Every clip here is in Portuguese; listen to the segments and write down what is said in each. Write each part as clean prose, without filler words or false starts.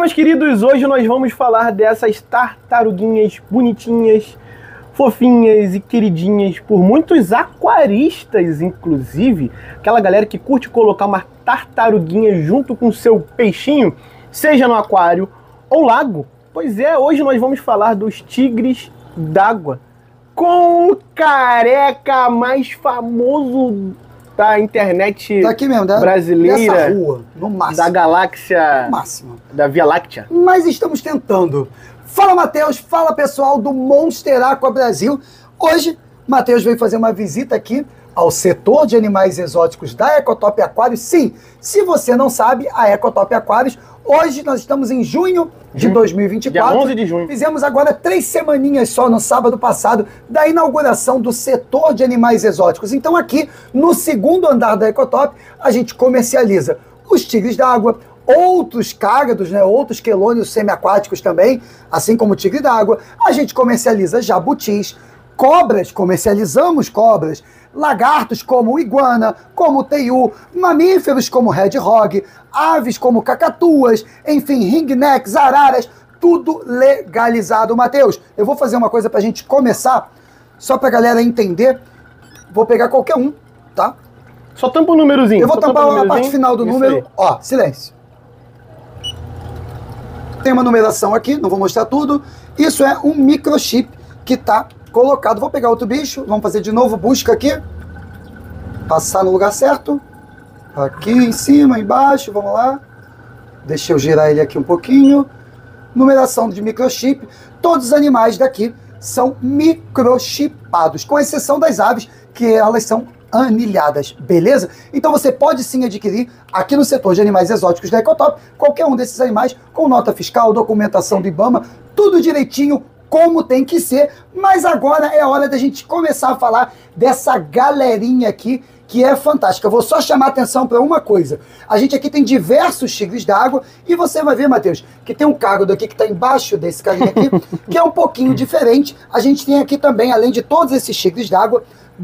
meus queridos, hoje nós vamos falar dessas tartaruguinhas bonitinhas, fofinhas e queridinhas por muitos aquaristas, inclusive. Aquela galera que curte colocar uma tartaruguinha junto com seu peixinho, seja no aquário ou lago. Pois é, hoje nós vamos falar dos tigres d'água, com o careca mais famoso da internet daqui mesmo, brasileira, dessa rua, no máximo. Da galáxia, no máximo. Da Via Láctea. Mas estamos tentando. Fala, Matheus, fala pessoal do Monster Aqua Brasil. Hoje, Matheus veio fazer uma visita aqui ao setor de animais exóticos da Ecotop Aquários. Sim, se você não sabe, a Ecotop Aquários, hoje nós estamos em junho de 2024. Dia 11 de junho. Fizemos agora 3 semaninhas só no sábado passado da inauguração do setor de animais exóticos. Então aqui, no segundo andar da Ecotop, a gente comercializa os tigres d'água, outros cágados, né, outros quelônios semiaquáticos também, assim como o tigre d'água. A gente comercializa jabutis, cobras, comercializamos cobras, lagartos como o iguana, como o teiu, mamíferos como o hedgehog, aves como cacatuas, enfim, ringnecks, araras, tudo legalizado. Matheus, eu vou fazer uma coisa pra gente começar, só pra galera entender. Vou pegar qualquer um, tá? Só tampa o númerozinho. Eu vou tampar a parte final do número. Aí. Ó, silêncio. Tem uma numeração aqui, não vou mostrar tudo. Isso é um microchip que tá colocado. Vou pegar outro bicho, vamos fazer de novo busca aqui. Passar no lugar certo. Aqui em cima, embaixo, vamos lá. Deixa eu girar ele aqui um pouquinho. Numeração de microchip. Todos os animais daqui são microchipados, com exceção das aves, que elas são anilhadas, beleza? Então você pode sim adquirir aqui no setor de animais exóticos da Ecotop qualquer um desses animais com nota fiscal, documentação do IBAMA, tudo direitinho, como tem que ser. Mas agora é hora da gente começar a falar dessa galerinha aqui que é fantástica. Eu vou só chamar a atenção para uma coisa. A gente aqui tem diversos tigres d'água e você vai ver, Matheus, que tem um cágado aqui que está embaixo desse carinha aqui, que é um pouquinho diferente. A gente tem aqui também, além de todos esses tigres d'água,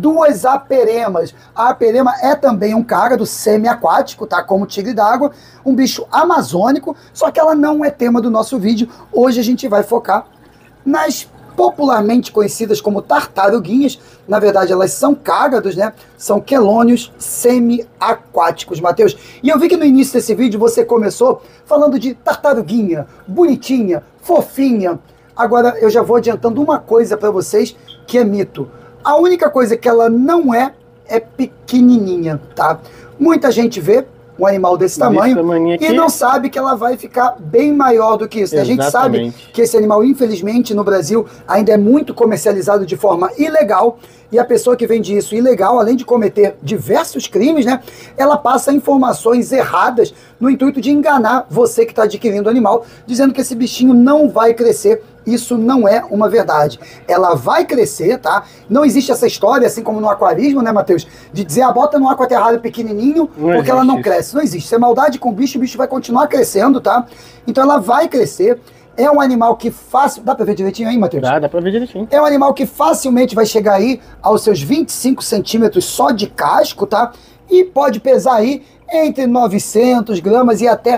2 aperemas. A aperema é também um cágado semi-aquático, tá? Como tigre d'água, um bicho amazônico, só que ela não é tema do nosso vídeo. Hoje a gente vai focar nas popularmente conhecidas como tartaruguinhas. Na verdade, elas são cágados, né? São quelônios semi-aquáticos, Matheus. E eu vi que no início desse vídeo você começou falando de tartaruguinha, bonitinha, fofinha. Agora eu já vou adiantando uma coisa para vocês que é mito. A única coisa que ela não é pequenininha, tá? Muita gente vê um animal desse tamanho e não sabe que ela vai ficar bem maior do que isso. A gente sabe que esse animal, infelizmente, no Brasil, ainda é muito comercializado de forma ilegal, e a pessoa que vende isso ilegal, além de cometer diversos crimes, né, ela passa informações erradas no intuito de enganar você que está adquirindo o animal, dizendo que esse bichinho não vai crescer. Isso não é uma verdade. Ela vai crescer, tá? Não existe essa história, assim como no aquarismo, né, Matheus? De dizer, bota no aquaterrário pequenininho, porque ela não cresce. Não existe. Isso é maldade com o bicho vai continuar crescendo, tá? Então ela vai crescer. É um animal que fácil... Dá pra ver direitinho aí, Matheus? Dá pra ver direitinho. É um animal que facilmente vai chegar aí aos seus 25 centímetros só de casco, tá? E pode pesar aí entre 900 gramas e até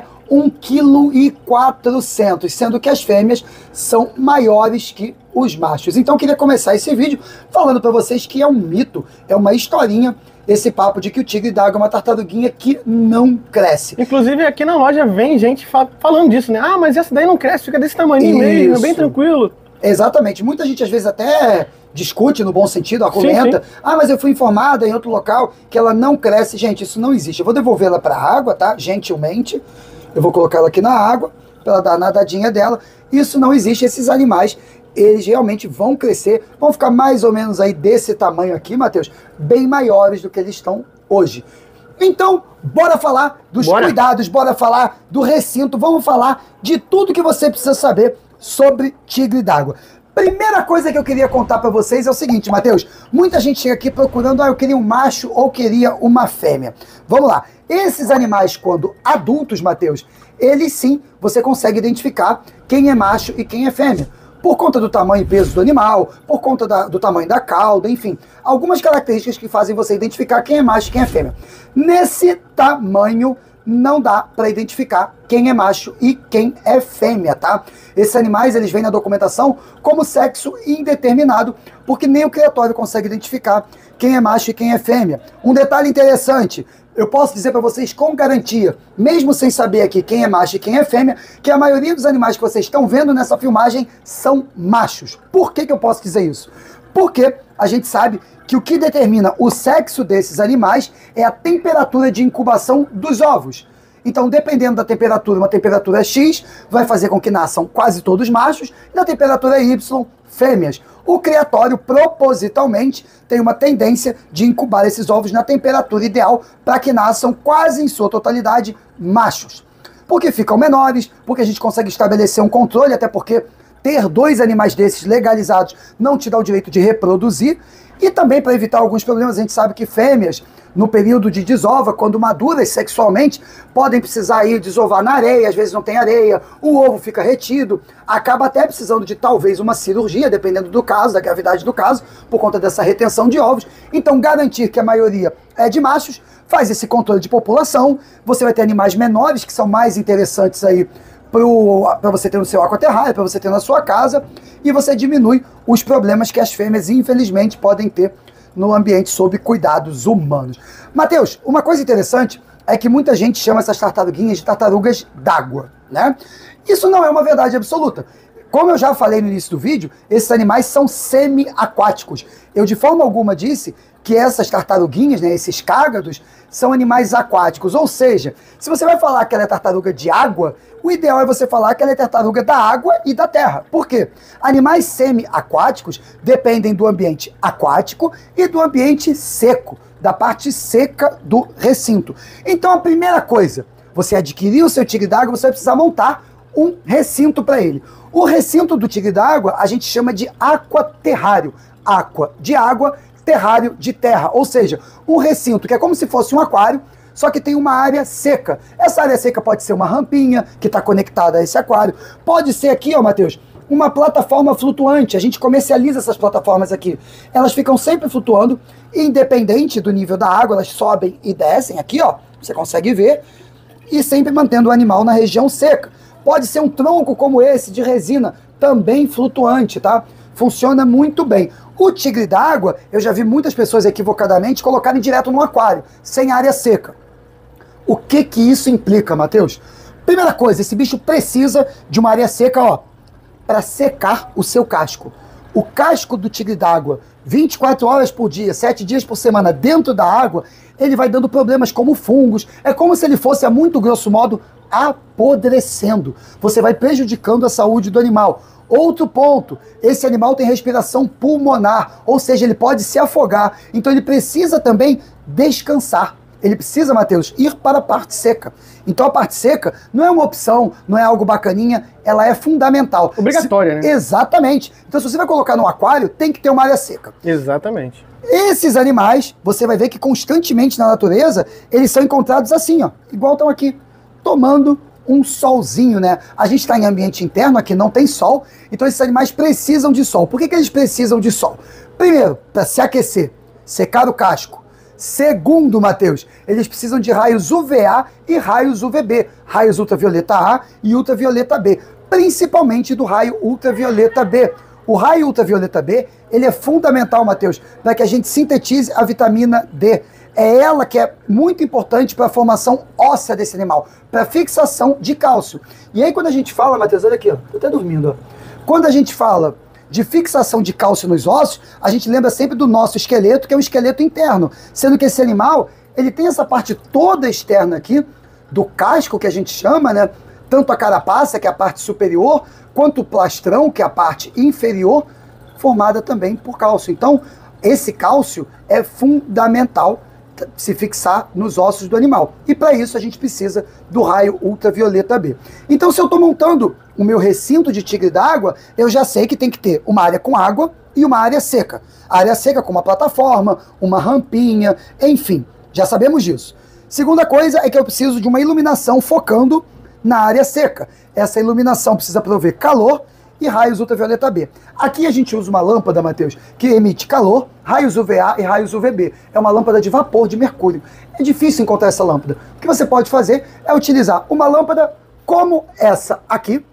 1,4 kg, sendo que as fêmeas são maiores que os machos. Então eu queria começar esse vídeo falando para vocês que é um mito, é uma historinha, esse papo de que o tigre d'água é uma tartaruguinha que não cresce. Inclusive aqui na loja vem gente falando disso, né? Ah, mas essa daí não cresce, fica desse tamanho mesmo, é bem tranquilo. Exatamente. Muita gente às vezes até discute no bom sentido, argumenta. Sim. Ah, mas eu fui informada em outro local que ela não cresce. Gente, isso não existe. Eu vou devolvê-la para a água, tá? Gentilmente. Eu vou colocar ela aqui na água para ela dar a nadadinha dela. Isso não existe. Esses animais, eles realmente vão crescer, vão ficar mais ou menos aí desse tamanho aqui, Matheus, bem maiores do que eles estão hoje. Então, bora falar dos cuidados, bora falar do recinto, vamos falar de tudo que você precisa saber sobre tigre d'água. Primeira coisa que eu queria contar para vocês é o seguinte, Matheus. Muita gente chega aqui procurando, eu queria um macho ou queria uma fêmea. Vamos lá. Esses animais, quando adultos, Matheus, eles sim, você consegue identificar quem é macho e quem é fêmea. Por conta do tamanho e peso do animal, por conta do tamanho da cauda, enfim. Algumas características que fazem você identificar quem é macho e quem é fêmea. Nesse tamanho não dá para identificar quem é macho e quem é fêmea, tá? Esses animais, eles vêm na documentação como sexo indeterminado, porque nem o criatório consegue identificar quem é macho e quem é fêmea. Um detalhe interessante, eu posso dizer para vocês com garantia, mesmo sem saber aqui quem é macho e quem é fêmea, que a maioria dos animais que vocês estão vendo nessa filmagem são machos. Por que eu posso dizer isso? Porque a gente sabe que o que determina o sexo desses animais é a temperatura de incubação dos ovos. Então, dependendo da temperatura, uma temperatura X vai fazer com que nasçam quase todos machos, e na temperatura Y, fêmeas. O criatório, propositalmente, tem uma tendência de incubar esses ovos na temperatura ideal para que nasçam quase em sua totalidade machos. Porque ficam menores, porque a gente consegue estabelecer um controle, até porque ter 2 animais desses legalizados não te dá o direito de reproduzir. E também para evitar alguns problemas, a gente sabe que fêmeas, no período de desova, quando maduras sexualmente, podem precisar ir desovar na areia, às vezes não tem areia, o ovo fica retido, acaba até precisando de talvez uma cirurgia, dependendo do caso, da gravidade do caso, por conta dessa retenção de ovos. Então, garantir que a maioria é de machos, faz esse controle de população, você vai ter animais menores, que são mais interessantes aí para você ter no seu aquaterrário, para você ter na sua casa, e você diminui os problemas que as fêmeas, infelizmente, podem ter no ambiente sob cuidados humanos. Mateus, uma coisa interessante é que muita gente chama essas tartaruguinhas de tartarugas d'água, né? Isso não é uma verdade absoluta. Como eu já falei no início do vídeo, esses animais são semi-aquáticos. Eu de forma alguma disse que essas tartaruguinhas, né, esses cágados, são animais aquáticos. Ou seja, se você vai falar que ela é tartaruga de água, o ideal é você falar que ela é tartaruga da água e da terra. Por quê? Animais semi-aquáticos dependem do ambiente aquático e do ambiente seco, da parte seca do recinto. Então a primeira coisa, você adquirir o seu tigre d'água, você vai precisar montar um recinto para ele. O recinto do tigre d'água a gente chama de aquaterrário. Aqua de água, terrário de terra. Ou seja, um recinto que é como se fosse um aquário, só que tem uma área seca. Essa área seca pode ser uma rampinha que está conectada a esse aquário. Pode ser aqui, ó, Mateus, uma plataforma flutuante. A gente comercializa essas plataformas aqui. Elas ficam sempre flutuando, independente do nível da água, elas sobem e descem aqui, ó. Você consegue ver. E sempre mantendo o animal na região seca. Pode ser um tronco como esse, de resina, também flutuante, tá? Funciona muito bem. O tigre d'água, eu já vi muitas pessoas equivocadamente colocarem direto no aquário, sem área seca. O que que isso implica, Mateus? Primeira coisa, esse bicho precisa de uma área seca, ó, para secar o seu casco. O casco do tigre d'água, 24 horas por dia, 7 dias por semana dentro da água, ele vai dando problemas como fungos. É como se ele fosse, a muito grosso modo, apodrecendo. Você vai prejudicando a saúde do animal. Outro ponto, esse animal tem respiração pulmonar, ou seja, ele pode se afogar. Então ele precisa também descansar. Ele precisa, Mateus, ir para a parte seca. Então a parte seca não é uma opção, não é algo bacaninha, ela é fundamental. Obrigatória, né? Exatamente. Então se você vai colocar no aquário, tem que ter uma área seca. Exatamente. Esses animais, você vai ver que constantemente na natureza, eles são encontrados assim, ó, igual estão aqui, tomando um solzinho, né? A gente está em ambiente interno, aqui não tem sol, então esses animais precisam de sol. Por que que eles precisam de sol? Primeiro, para se aquecer, secar o casco. Segundo, Mateus, eles precisam de raios UVA e raios UVB, raios ultravioleta A e ultravioleta B, principalmente do raio ultravioleta B. O raio ultravioleta B, ele é fundamental, Mateus, para que a gente sintetize a vitamina D. É ela que é muito importante para a formação óssea desse animal, para a fixação de cálcio. E aí quando a gente fala, Mateus, olha aqui, ó, tô até dormindo, ó. Quando a gente fala de fixação de cálcio nos ossos, a gente lembra sempre do nosso esqueleto, que é um esqueleto interno, sendo que esse animal, ele tem essa parte toda externa aqui, do casco, que a gente chama, né? Tanto a carapaça, que é a parte superior, quanto o plastrão, que é a parte inferior, formada também por cálcio. Então, esse cálcio é fundamental se fixar nos ossos do animal. E para isso a gente precisa do raio ultravioleta B. Então, se eu estou montando o meu recinto de tigre d'água, eu já sei que tem que ter uma área com água e uma área seca. A área seca com uma plataforma, uma rampinha, enfim, já sabemos disso. Segunda coisa é que eu preciso de uma iluminação focando na área seca. Essa iluminação precisa prover calor e raios ultravioleta B. Aqui a gente usa uma lâmpada, Matheus, que emite calor, raios UVA e raios UVB. É uma lâmpada de vapor de mercúrio. É difícil encontrar essa lâmpada. O que você pode fazer é utilizar uma lâmpada como essa aqui,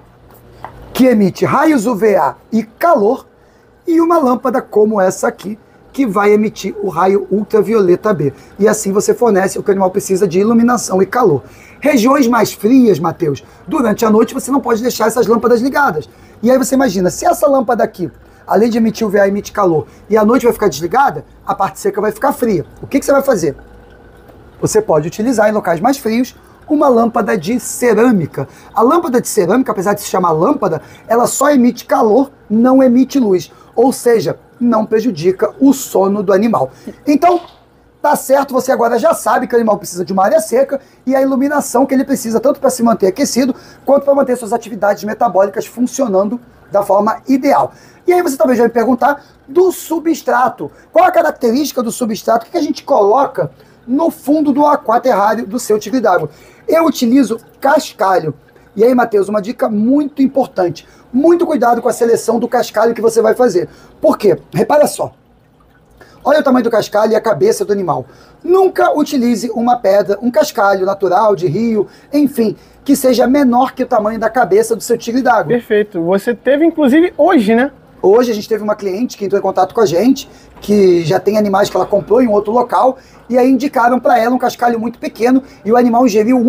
que emite raios UVA e calor, e uma lâmpada como essa aqui, que vai emitir o raio ultravioleta B. E assim você fornece o que o animal precisa de iluminação e calor. Regiões mais frias, Matheus, durante a noite você não pode deixar essas lâmpadas ligadas. E aí você imagina, se essa lâmpada aqui, além de emitir UVA, emite calor, e a noite vai ficar desligada, a parte seca vai ficar fria. O que você vai fazer? Você pode utilizar em locais mais frios uma lâmpada de cerâmica. A lâmpada de cerâmica, apesar de se chamar lâmpada, ela só emite calor, não emite luz. Ou seja, não prejudica o sono do animal. Então, tá certo, você agora já sabe que o animal precisa de uma área seca e a iluminação que ele precisa tanto para se manter aquecido, quanto para manter suas atividades metabólicas funcionando da forma ideal. E aí você talvez vai me perguntar do substrato. Qual a característica do substrato? O que a gente coloca no fundo do aquaterrário do seu tigre d'água? Eu utilizo cascalho. E aí, Matheus, uma dica muito importante. Muito cuidado com a seleção do cascalho que você vai fazer. Por quê? Repara só. Olha o tamanho do cascalho e a cabeça do animal. Nunca utilize uma pedra, um cascalho natural, de rio, enfim, que seja menor que o tamanho da cabeça do seu tigre d'água. Perfeito. Você teve, inclusive, hoje, né? Hoje a gente teve uma cliente que entrou em contato com a gente, que já tem animais que ela comprou em outro local, e aí indicaram para ela um cascalho muito pequeno, e o animal ingeriu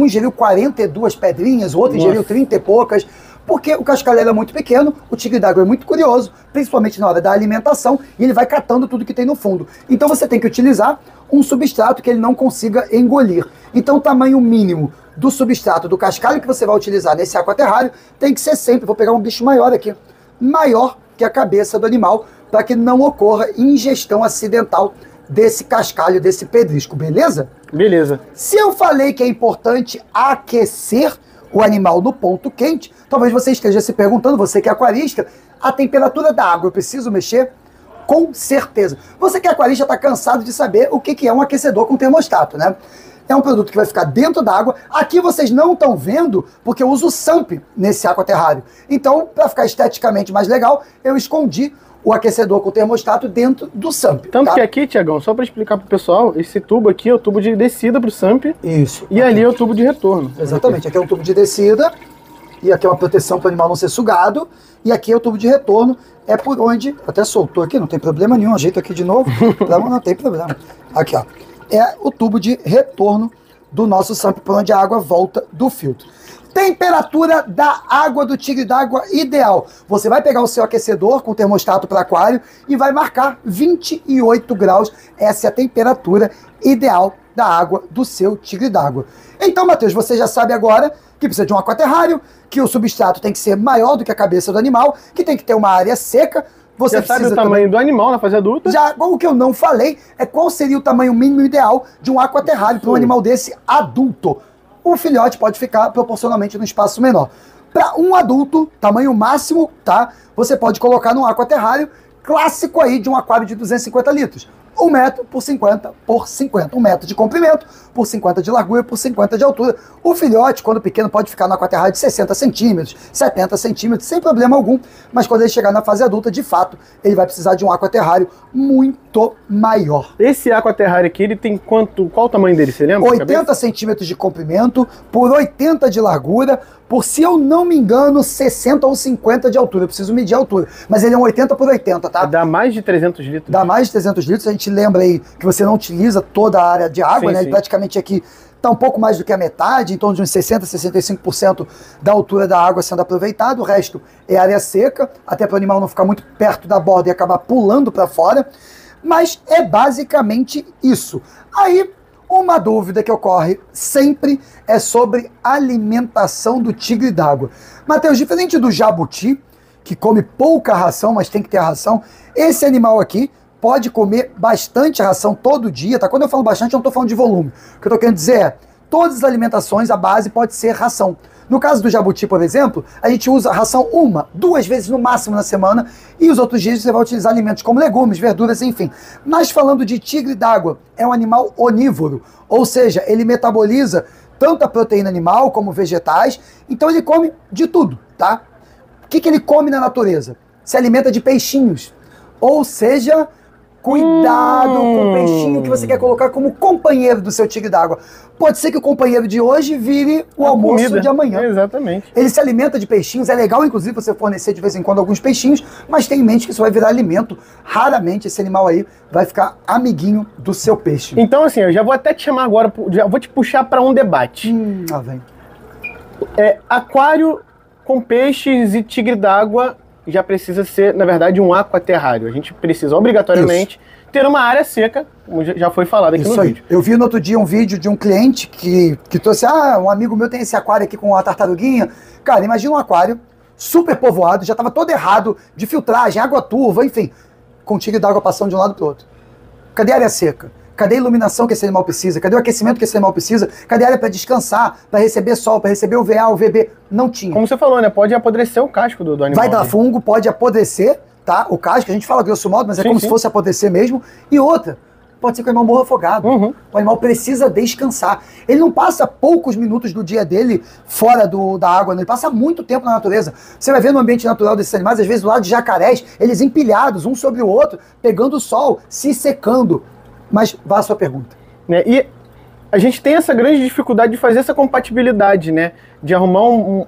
42 pedrinhas, o outro ingeriu 30 e poucas, porque o cascalho era muito pequeno, o tigre d'água é muito curioso, principalmente na hora da alimentação, e ele vai catando tudo que tem no fundo. Então você tem que utilizar um substrato que ele não consiga engolir. Então o tamanho mínimo do substrato, do cascalho que você vai utilizar nesse aquaterrário, tem que ser sempre, vou pegar um bicho maior aqui, maior que a cabeça do animal, para que não ocorra ingestão acidental desse cascalho, desse pedrisco, beleza? Beleza. Se eu falei que é importante aquecer o animal no ponto quente, talvez você esteja se perguntando, você que é aquarista, a temperatura da água eu preciso mexer? Com certeza. Você que é aquarista está cansado de saber o que é um aquecedor com termostato, né? É um produto que vai ficar dentro da água. Aqui vocês não estão vendo, porque eu uso o SAMP nesse aquaterrário. Então, para ficar esteticamente mais legal, eu escondi o aquecedor com termostato dentro do SAMP. Tanto tá? que aqui, Tiagão, só para explicar pro pessoal, esse tubo aqui é o tubo de descida pro SAMP. Isso. E ali é o tubo de retorno. Exatamente. Aqui é um tubo de descida, e aqui é uma proteção para o animal não ser sugado, e aqui é o tubo de retorno, é por onde... Até soltou aqui, não tem problema nenhum, ajeito aqui de novo, não tem problema. Aqui, ó. É o tubo de retorno do nosso SAMP, por onde a água volta do filtro. Temperatura da água do tigre d'água ideal. Você vai pegar o seu aquecedor com termostato para aquário e vai marcar 28 graus. Essa é a temperatura ideal da água do seu tigre d'água. Então, Matheus, você já sabe agora que precisa de um aquaterrário, que o substrato tem que ser maior do que a cabeça do animal, que tem que ter uma área seca. Você já sabe o tamanho do animal na fase adulta? Já, o que eu não falei é qual seria o tamanho mínimo ideal de um aquaterrário para um animal desse adulto. O filhote pode ficar proporcionalmente num espaço menor. Para um adulto, tamanho máximo, tá? Você pode colocar num aquaterrário clássico aí de um aquário de 250 litros. 1 metro por 50 por 50. 1 metro de comprimento por 50 de largura por 50 de altura. O filhote, quando pequeno, pode ficar no aquaterrário de 60 centímetros, 70 centímetros, sem problema algum. Mas quando ele chegar na fase adulta, de fato, ele vai precisar de um aquaterrário muito maior. Esse aquaterrário aqui, ele tem quanto? Qual o tamanho dele, você lembra? 80 centímetros de comprimento por 80 de largura, por, se eu não me engano, 60 ou 50 de altura. Eu preciso medir a altura. Mas ele é um 80 por 80, tá? Dá mais de 300 litros. Dá mais de 300 litros. A gente lembra aí que você não utiliza toda a área de água, sim, né? sim. Ele praticamente aqui está um pouco mais do que a metade, em torno de uns 60, 65% da altura da água sendo aproveitado. O resto é área seca, até para o animal não ficar muito perto da borda e acabar pulando para fora. Mas é basicamente isso. Aí, uma dúvida que ocorre sempre é sobre alimentação do tigre d'água. Matheus, diferente do jabuti, que come pouca ração, mas tem que ter a ração, esse animal aqui pode comer bastante ração todo dia, tá? Quando eu falo bastante, eu não estou falando de volume. O que eu estou querendo dizer é, todas as alimentações, a base pode ser ração. No caso do jabuti, por exemplo, a gente usa ração 1, 2 vezes no máximo na semana, e os outros dias você vai utilizar alimentos como legumes, verduras, enfim. Mas falando de tigre d'água, é um animal onívoro, ou seja, ele metaboliza tanto a proteína animal como vegetais, então ele come de tudo, tá? que ele come na natureza? Se alimenta de peixinhos. Ou seja, cuidado com o peixinho que você quer colocar como companheiro do seu tigre d'água. Pode ser que o companheiro de hoje vire o almoço comida. de amanhã. Exatamente. Ele se alimenta de peixinhos. É legal, inclusive, você fornecer de vez em quando alguns peixinhos, mas tenha em mente que isso vai virar alimento. Raramente esse animal aí vai ficar amiguinho do seu peixe. Então, assim, eu já vou até te chamar agora, já vou te puxar para um debate. Vem. Aquário com peixes e tigre d'água já precisa ser, na verdade, um aquaterrário. A gente precisa obrigatoriamente ter uma área seca, como já foi falado aqui no vídeo. Eu vi no outro dia um vídeo de um cliente que trouxe, um amigo meu tem esse aquário aqui com a tartaruguinha. Cara, imagina um aquário super povoado, já estava todo errado, de filtragem, água turva, enfim, com tigre d'água passando de um lado para o outro. Cadê a área seca? Cadê a iluminação que esse animal precisa? Cadê o aquecimento que esse animal precisa? Cadê a área para descansar, para receber sol, para receber o VA, o VB? Não tinha. Como você falou, né? Pode apodrecer o casco do animal. Vai dar fungo, pode apodrecer, tá? O casco, a gente fala grosso modo, mas é como se fosse apodrecer mesmo. E outra, pode ser que o animal morra afogado. O animal precisa descansar. Ele não passa poucos minutos do dia dele fora da água, ele passa muito tempo na natureza. Você vai ver no ambiente natural desses animais, às vezes do lado de jacarés, eles empilhados, um sobre o outro, pegando o sol, se secando. Mas vá à sua pergunta. E a gente tem essa grande dificuldade de fazer essa compatibilidade, né? De arrumar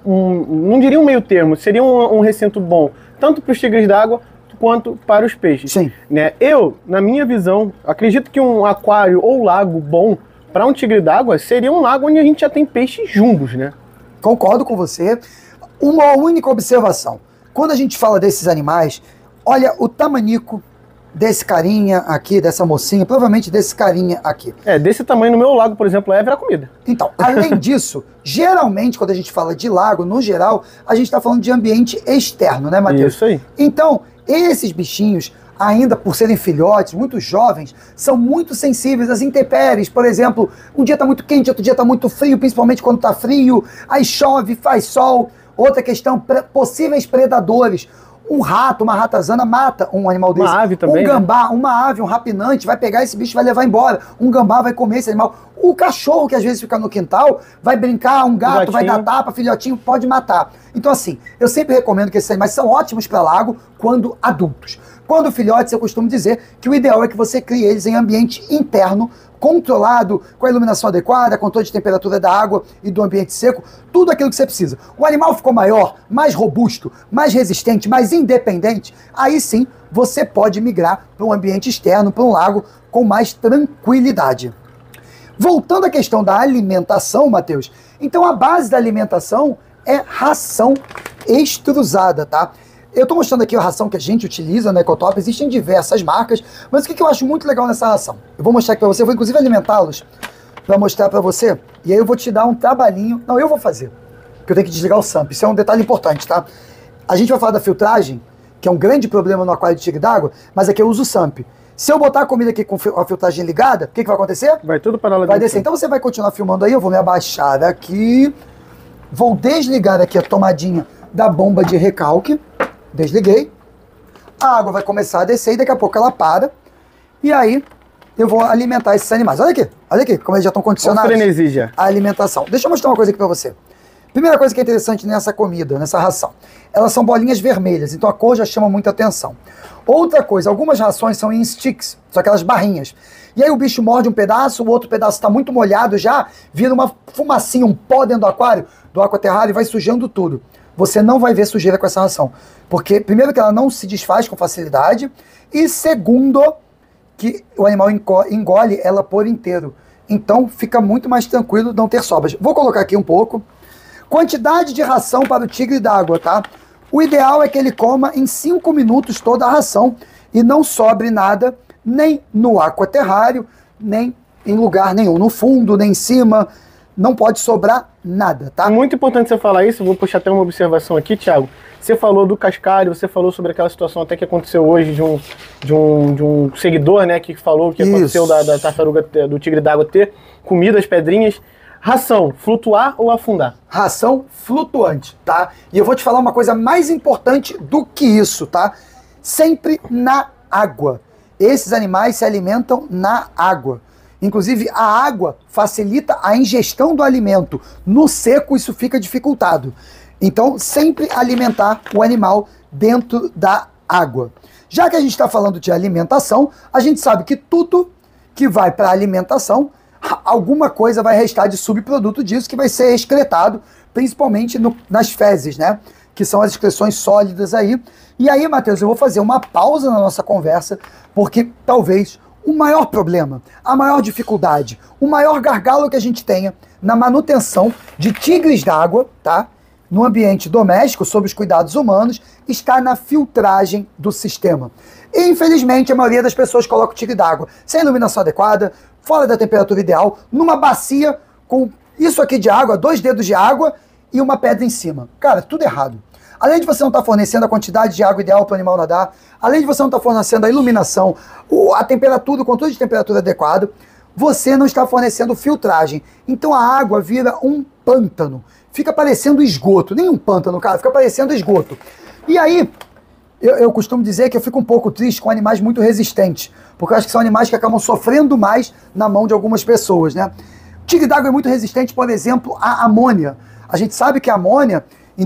não diria um meio termo, seria um recinto bom, tanto para os tigres d'água quanto para os peixes. Sim. Né? Eu, na minha visão, acredito que um aquário ou lago bom para um tigre d'água seria um lago onde a gente já tem peixes jumbos, né? Concordo com você. Uma única observação. Quando a gente fala desses animais, olha o tamanico desse carinha aqui, dessa mocinha, provavelmente desse carinha aqui. Desse tamanho no meu lago, por exemplo, é virar comida. Então, além disso, geralmente, quando a gente fala de lago, no geral, a gente está falando de ambiente externo, né, Matheus? Isso aí. Então, esses bichinhos, ainda por serem filhotes, muito jovens, são muito sensíveis às intempéries. Por exemplo, um dia está muito quente, outro dia está muito frio, principalmente quando está frio, aí chove, faz sol. Outra questão, possíveis predadores. Um rato, uma ratazana mata um animal desse. Uma ave também, um gambá, uma ave, um rapinante, vai pegar esse bicho e vai levar embora. Um gambá vai comer esse animal. O cachorro que às vezes fica no quintal, vai brincar, um gato vai dar tapa, filhotinho, pode matar. Então assim, eu sempre recomendo que esses animais são ótimos para lago quando adultos. Quando filhotes, eu costumo dizer que o ideal é que você crie eles em ambiente interno, controlado, com a iluminação adequada, controle de temperatura da água e do ambiente seco, tudo aquilo que você precisa. O animal ficou maior, mais robusto, mais resistente, mais independente, aí sim você pode migrar para um ambiente externo, para um lago, com mais tranquilidade. Voltando à questão da alimentação, Matheus, então a base da alimentação é ração extrusada, tá? Eu estou mostrando aqui a ração que a gente utiliza no Ecotop, existem diversas marcas, mas o que eu acho muito legal nessa ração? Eu vou mostrar aqui para você, eu vou inclusive alimentá-los para mostrar para você, e aí eu vou te dar um trabalhinho, não, eu vou fazer, porque eu tenho que desligar o SAMP, isso é um detalhe importante, tá? A gente vai falar da filtragem, que é um grande problema no aquário de tigre d'água, mas aqui eu uso o SAMP. Se eu botar a comida aqui com a filtragem ligada, o que vai acontecer? Vai tudo para lá. Vai descer, então você vai continuar filmando aí, eu vou me abaixar aqui, vou desligar aqui a tomadinha da bomba de recalque. Desliguei, a água vai começar a descer e daqui a pouco ela para. E aí eu vou alimentar esses animais. Olha aqui, como eles já estão condicionados. Frenesi já. A alimentação. Deixa eu mostrar uma coisa aqui pra você. Primeira coisa que é interessante nessa comida, nessa ração. Elas são bolinhas vermelhas, então a cor já chama muita atenção. Outra coisa, algumas rações são em sticks, são aquelas barrinhas. E aí o bicho morde um pedaço, o outro pedaço está muito molhado já, vira uma fumacinha, um pó dentro do aquário, do aquaterrário e vai sujando tudo. Você não vai ver sujeira com essa ração. Porque, primeiro, que ela não se desfaz com facilidade. E, segundo, que o animal engole ela por inteiro. Então, fica muito mais tranquilo não ter sobras. Vou colocar aqui um pouco. Quantidade de ração para o tigre d'água, tá? O ideal é que ele coma em 5 minutos toda a ração. E não sobre nada, nem no aquaterrário, nem em lugar nenhum. No fundo, nem em cima. Não pode sobrar nada, tá? Muito importante você falar isso, vou puxar até uma observação aqui, Thiago. Você falou do cascalho, você falou sobre aquela situação até que aconteceu hoje de um seguidor, né, que falou que aconteceu da tartaruga, do tigre d'água ter comido as pedrinhas. Ração, flutuar ou afundar? Ração flutuante, tá? E eu vou te falar uma coisa mais importante do que isso, tá? Sempre na água. Esses animais se alimentam na água. Inclusive, a água facilita a ingestão do alimento. No seco, isso fica dificultado. Então, sempre alimentar o animal dentro da água. Já que a gente está falando de alimentação, a gente sabe que tudo que vai para alimentação, alguma coisa vai restar de subproduto disso que vai ser excretado, principalmente nas fezes, né? Que são as excreções sólidas aí. E aí, Matheus, eu vou fazer uma pausa na nossa conversa, porque talvez o maior problema, a maior dificuldade, o maior gargalo que a gente tenha na manutenção de tigres d'água, tá? No ambiente doméstico, sob os cuidados humanos, está na filtragem do sistema. E, infelizmente, a maioria das pessoas coloca o tigre d'água sem iluminação adequada, fora da temperatura ideal, numa bacia com isso aqui de água, 2 dedos de água e uma pedra em cima. Cara, tudo errado. Além de você não estar fornecendo a quantidade de água ideal para o animal nadar, além de você não estar fornecendo a iluminação, a temperatura, o controle de temperatura adequado, você não está fornecendo filtragem. Então a água vira um pântano. Fica parecendo esgoto. Nem um pântano, cara, fica parecendo esgoto. E aí, eu costumo dizer que eu fico um pouco triste com animais muito resistentes, porque eu acho que são animais que acabam sofrendo mais na mão de algumas pessoas, né? O tigre d'água é muito resistente, por exemplo, à amônia. A gente sabe que a amônia,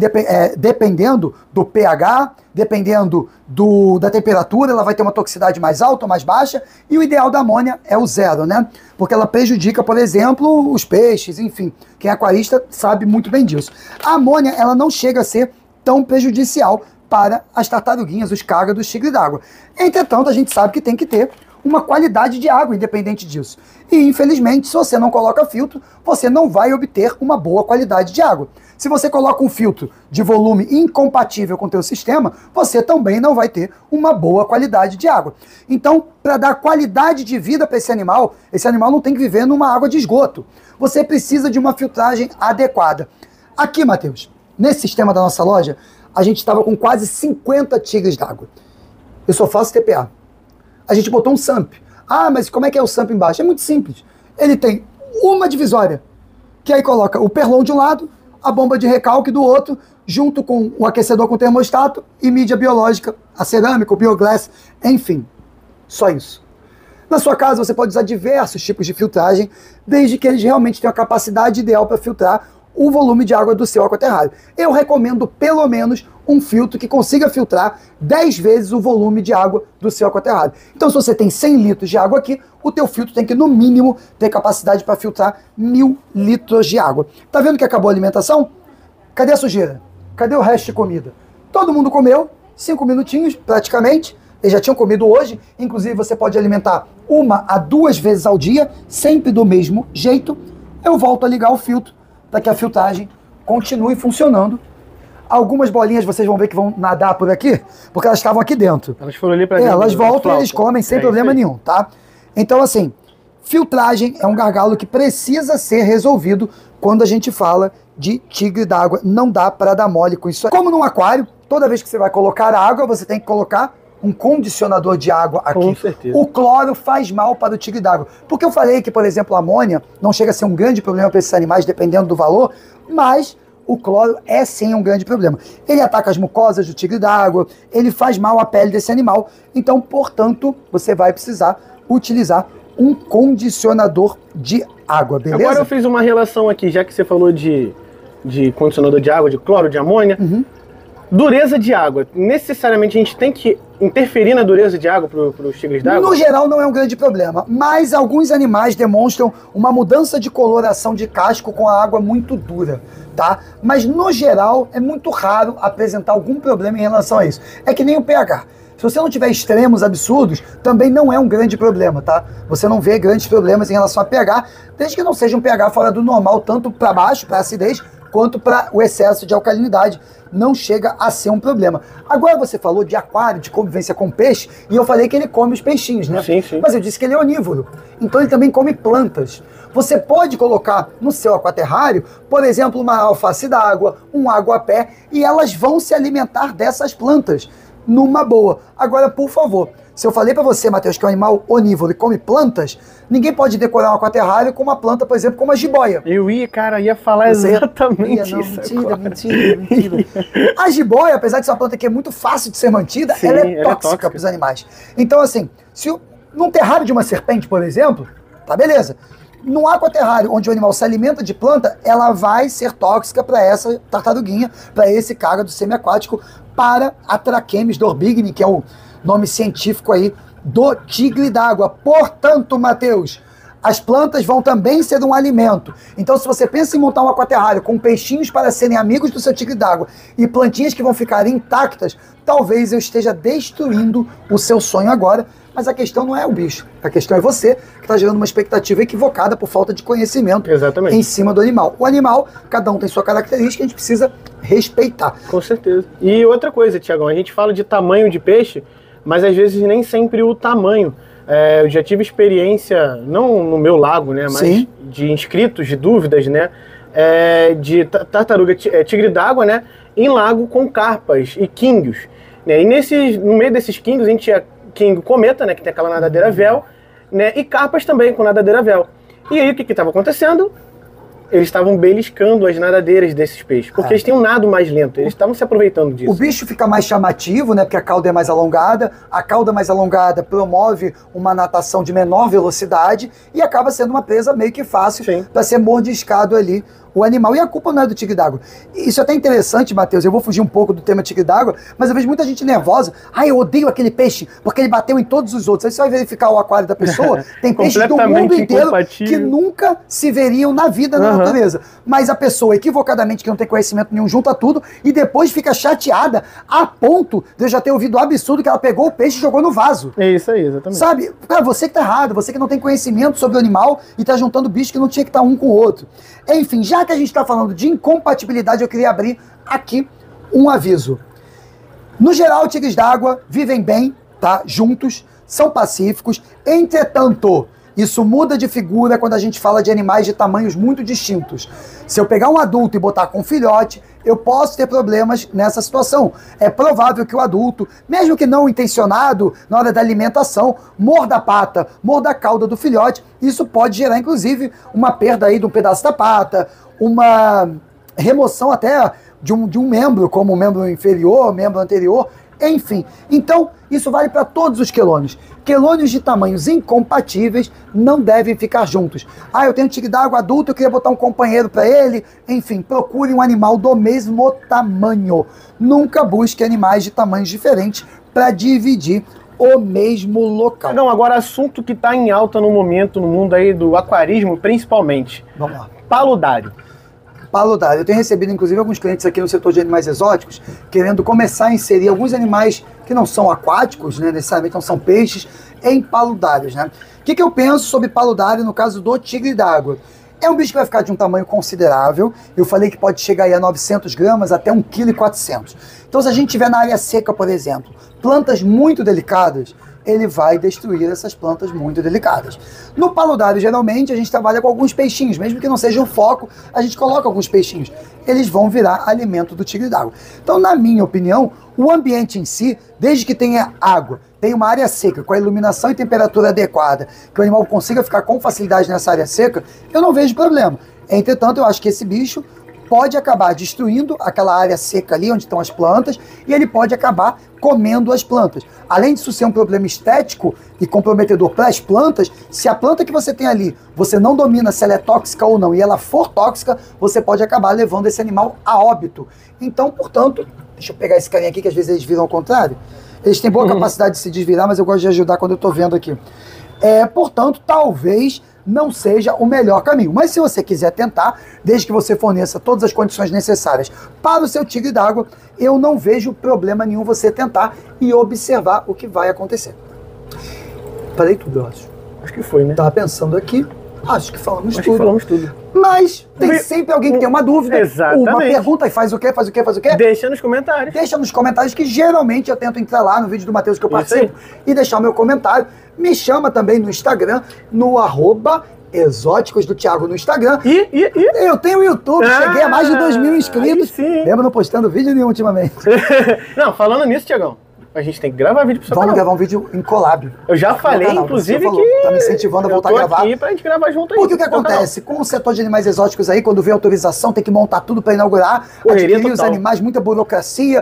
dependendo do pH, dependendo da temperatura, ela vai ter uma toxicidade mais alta ou mais baixa, e o ideal da amônia é o 0, né? Porque ela prejudica, por exemplo, os peixes, enfim. Quem é aquarista sabe muito bem disso. A amônia, ela não chega a ser tão prejudicial para as tartaruguinhas, os cágados, dos tigres d'água. Entretanto, a gente sabe que tem que ter uma qualidade de água independente disso. E, infelizmente, se você não coloca filtro, você não vai obter uma boa qualidade de água. Se você coloca um filtro de volume incompatível com o teu sistema, você também não vai ter uma boa qualidade de água. Então, para dar qualidade de vida para esse animal não tem que viver numa água de esgoto. Você precisa de uma filtragem adequada. Aqui, Matheus, nesse sistema da nossa loja, a gente estava com quase 50 tigres d'água. Eu só faço TPA. A gente botou um SAMP. Ah, mas como é que é o SAMP embaixo? É muito simples. Ele tem uma divisória, que aí coloca o perlon de um lado, a bomba de recalque do outro, junto com o aquecedor com termostato e mídia biológica, a cerâmica, o bioglass, enfim. Só isso. Na sua casa você pode usar diversos tipos de filtragem, desde que eles realmente tenham a capacidade ideal para filtrar o volume de água do seu aquaterrário. Eu recomendo pelo menos um filtro que consiga filtrar 10 vezes o volume de água do seu aquaterrário. Então, se você tem 100 litros de água aqui, o teu filtro tem que, no mínimo, ter capacidade para filtrar 1000 litros de água. Tá vendo que acabou a alimentação? Cadê a sujeira? Cadê o resto de comida? Todo mundo comeu, 5 minutinhos, praticamente. Eles já tinham comido hoje. Inclusive, você pode alimentar 1 a 2 vezes ao dia, sempre do mesmo jeito. Eu volto a ligar o filtro para que a filtragem continue funcionando. Algumas bolinhas vocês vão ver que vão nadar por aqui, porque elas estavam aqui dentro. Elas foram ali para dentro. Elas voltam e eles comem sem problema nenhum, tá? Então, assim, filtragem é um gargalo que precisa ser resolvido quando a gente fala de tigre d'água. Não dá para dar mole com isso. Como num aquário, toda vez que você vai colocar água, você tem que colocar um condicionador de água aqui. Com certeza. O cloro faz mal para o tigre d'água. Porque eu falei que, por exemplo, a amônia não chega a ser um grande problema para esses animais, dependendo do valor, mas o cloro é sim um grande problema. Ele ataca as mucosas do tigre d'água, ele faz mal à pele desse animal. Então, portanto, você vai precisar utilizar um condicionador de água, beleza? Agora eu fiz uma relação aqui, já que você falou de condicionador de água, de cloro, de amônia. Dureza de água. Necessariamente a gente tem que interferir na dureza de água para os tigres d'água? No geral não é um grande problema, mas alguns animais demonstram uma mudança de coloração de casco com a água muito dura, tá? Mas no geral é muito raro apresentar algum problema em relação a isso. É que nem o pH. Se você não tiver extremos absurdos, também não é um grande problema, tá? Você não vê grandes problemas em relação a pH, desde que não seja um pH fora do normal, tanto para baixo, para acidez, quanto para o excesso de alcalinidade. Não chega a ser um problema. Agora você falou de aquário, de convivência com peixe, e eu falei que ele come os peixinhos, né? Sim, sim. Mas eu disse que ele é onívoro, então ele também come plantas. Você pode colocar no seu aquaterrário, por exemplo, uma alface d'água, um aguapé, e elas vão se alimentar dessas plantas numa boa. Agora, por favor, se eu falei para você, Matheus, que é um animal onívoro e come plantas, ninguém pode decorar um aquaterrário com uma planta, por exemplo, como a jiboia. Eu ia falar exatamente isso. Mentira. A jiboia, apesar de ser uma planta que é muito fácil de ser mantida, Sim, ela é tóxica para os animais. Então, assim, num terrário de uma serpente, por exemplo, tá beleza. No aquaterrário, onde o animal se alimenta de planta, ela vai ser tóxica para essa tartaruguinha, para esse cágado semiaquático, para a Trachemis dorbigni, que é o nome científico aí do tigre d'água. Portanto, Matheus, as plantas vão também ser um alimento. Então, se você pensa em montar um aquaterrário com peixinhos para serem amigos do seu tigre d'água e plantinhas que vão ficar intactas, talvez eu esteja destruindo o seu sonho agora. Mas a questão não é o bicho, a questão é você que está gerando uma expectativa equivocada por falta de conhecimento em cima do animal. O animal, cada um tem sua característica, a gente precisa respeitar. Com certeza. E outra coisa, Tiagão, a gente fala de tamanho de peixe, mas às vezes nem sempre o tamanho. Eu já tive experiência, não no meu lago, né, mas Sim. de inscritos, de dúvidas, né, de tartaruga tigre d'água, né, em lago com carpas e quinguios. Né, e no meio desses quinguios a gente tinha quingo cometa, né, que tem aquela nadadeira véu, né, e carpas também com nadadeira véu. E aí o que estava acontecendo? Eles estavam beliscando as nadadeiras desses peixes, porque eles têm um nado mais lento, eles estavam se aproveitando disso. O bicho fica mais chamativo, né, porque a cauda é mais alongada, a cauda mais alongada promove uma natação de menor velocidade e acaba sendo uma presa meio que fácil para ser mordiscado ali o animal. E a culpa não é do tigre d'água. Isso é até interessante, Matheus, eu vou fugir um pouco do tema tigre d'água, mas eu vejo muita gente nervosa. Eu odeio aquele peixe, porque ele bateu em todos os outros. Aí você vai verificar o aquário da pessoa, tem peixes do mundo inteiro que nunca se veriam na vida na natureza. Mas a pessoa, equivocadamente, que não tem conhecimento nenhum, junta tudo e depois fica chateada a ponto de eu já ter ouvido o absurdo que ela pegou o peixe e jogou no vaso. É isso aí, exatamente. Sabe? Cara, você que tá errado, você que não tem conhecimento sobre o animal e tá juntando bicho que não tinha que estar um com o outro. Enfim, já que a gente está falando de incompatibilidade, eu queria abrir aqui um aviso. No geral, tigres d'água vivem bem, tá? Juntos, são pacíficos. Entretanto, isso muda de figura quando a gente fala de animais de tamanhos muito distintos. Se eu pegar um adulto e botar com um filhote, eu posso ter problemas nessa situação. É provável que o adulto, mesmo que não intencionado, na hora da alimentação, morda a pata, morda a cauda do filhote. Isso pode gerar, inclusive, uma perda aí de um pedaço da pata, uma remoção até de um membro, como o membro inferior, membro anterior, enfim. Então, isso vale para todos os quelônios. Quelônios de tamanhos incompatíveis não devem ficar juntos. Eu tenho tigre d'água adulto, eu queria botar um companheiro para ele. Enfim, procure um animal do mesmo tamanho. Nunca busque animais de tamanhos diferentes para dividir o mesmo local. Não, agora assunto que está em alta no momento no mundo aí do aquarismo, principalmente. Vamos lá. Paludário. Paludário. Eu tenho recebido, inclusive, alguns clientes aqui no setor de animais exóticos querendo começar a inserir alguns animais que não são aquáticos, né, necessariamente não são peixes, em paludários, né? O que eu penso sobre paludário no caso do tigre d'água? É um bicho que vai ficar de um tamanho considerável. Eu falei que pode chegar aí a 900 gramas até 1,4 kg. Então, se a gente tiver na área seca, por exemplo, plantas muito delicadas, ele vai destruir essas plantas muito delicadas. No paludário, geralmente, a gente trabalha com alguns peixinhos, mesmo que não seja o foco, a gente coloca alguns peixinhos. Eles vão virar alimento do tigre d'água. Então, na minha opinião, o ambiente em si, desde que tenha água, tenha uma área seca, com a iluminação e temperatura adequada, que o animal consiga ficar com facilidade nessa área seca, eu não vejo problema. Entretanto, eu acho que esse bicho pode acabar destruindo aquela área seca ali onde estão as plantas e ele pode acabar comendo as plantas. Além disso ser um problema estético e comprometedor para as plantas, se a planta que você tem ali, você não domina se ela é tóxica ou não e ela for tóxica, você pode acabar levando esse animal a óbito. Então, portanto, deixa eu pegar esse carinha aqui que às vezes eles viram ao contrário. Eles têm boa capacidade de se desvirar, mas eu gosto de ajudar quando eu estou vendo aqui. Portanto, talvez não seja o melhor caminho. Mas se você quiser tentar, desde que você forneça todas as condições necessárias para o seu tigre d'água, eu não vejo problema nenhum você tentar e observar o que vai acontecer. Falei tudo, eu acho. Acho que foi, né? Tava pensando aqui, acho que falamos acho tudo. Que falamos tudo. Mas tem sempre alguém que tem uma dúvida, Exatamente. Uma pergunta e faz o quê? Deixa nos comentários. Deixa nos comentários que geralmente eu tento entrar lá no vídeo do Matheus que eu participo e deixar o meu comentário. Me chama também no Instagram, no @exóticos do Thiago no Instagram. Eu tenho o YouTube, cheguei a mais de 2.000 inscritos. Lembra não postando vídeo nenhum ultimamente. Não, falando nisso, Thiagão, a gente tem que gravar vídeo pro seu canal. Vamos gravar um vídeo em collab. Eu já falei, inclusive, que tá me incentivando a voltar a gravar. Aqui pra gente gravar junto aí. Porque o que acontece? Com o setor de animais exóticos aí, quando vem autorização, tem que montar tudo para inaugurar, adquirir os animais, muita burocracia.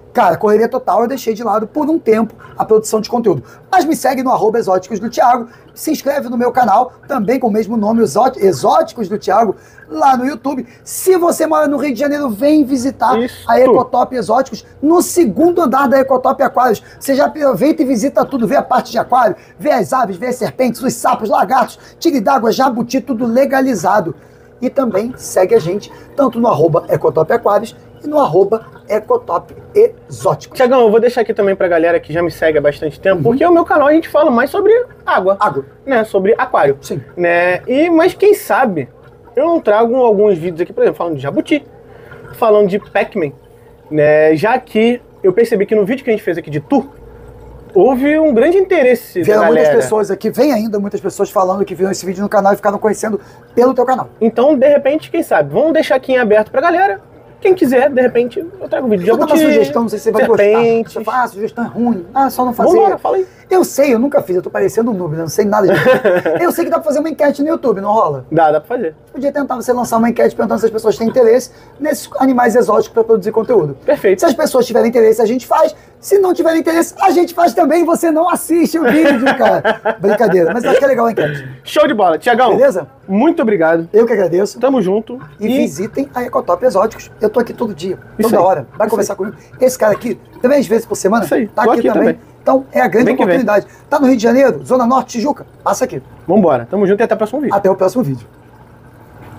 Cara, correria total, eu deixei de lado por um tempo a produção de conteúdo. Mas me segue no @exóticos do Thiago, se inscreve no meu canal, também com o mesmo nome, Exóticos do Thiago, lá no YouTube. Se você mora no Rio de Janeiro, vem visitar a Ecotop Exóticos no segundo andar da Ecotop Aquários. Você já aproveita e visita tudo, vê a parte de aquário, vê as aves, vê as serpentes, os sapos, lagartos, tigre d'água, jabuti, tudo legalizado. E também segue a gente tanto no @Ecotop Aquários e no @Ecotop Exóticos. Tiagão, eu vou deixar aqui também pra galera que já me segue há bastante tempo, porque o meu canal a gente fala mais sobre água. Né? Sobre aquário. Sim. Né? Mas quem sabe eu não trago alguns vídeos aqui, por exemplo, falando de jabuti, falando de Pac-Man, né? Já que eu percebi que no vídeo que a gente fez aqui de tour, houve um grande interesse da galera. Muitas pessoas aqui, vem ainda muitas pessoas falando que viram esse vídeo no canal e ficaram conhecendo pelo teu canal. Então, de repente, quem sabe, vamos deixar aqui em aberto pra galera. Quem quiser, de repente, eu trago um vídeo de jabuti. Vou dar uma sugestão, não sei se você vai gostar. Você fala, a sugestão é ruim. Só não fazer. Vambora, fala aí. Eu sei, eu nunca fiz, eu tô parecendo um noob, não sei nada disso. Eu sei que dá pra fazer uma enquete no YouTube, não rola? Dá pra fazer. Podia tentar você lançar uma enquete perguntando se as pessoas têm interesse nesses animais exóticos pra produzir conteúdo. Perfeito. Se as pessoas tiverem interesse, a gente faz. Se não tiverem interesse, a gente faz também. Você não assiste o vídeo, cara. Brincadeira, mas acho que é legal a enquete. Show de bola. Tiagão, beleza? Muito obrigado. Eu que agradeço. Tamo junto. E visitem a Ecotop Exóticos. Eu tô aqui todo dia, Isso toda aí. hora. Vai Isso conversar aí. comigo. Esse cara aqui, 3 vezes por semana, Isso aí. tá Tô aqui também. Então é a grande Vem que oportunidade. Tá no Rio de Janeiro, Zona Norte, Tijuca? Passa aqui. Vambora. Tamo junto e até o próximo vídeo. Até o próximo vídeo.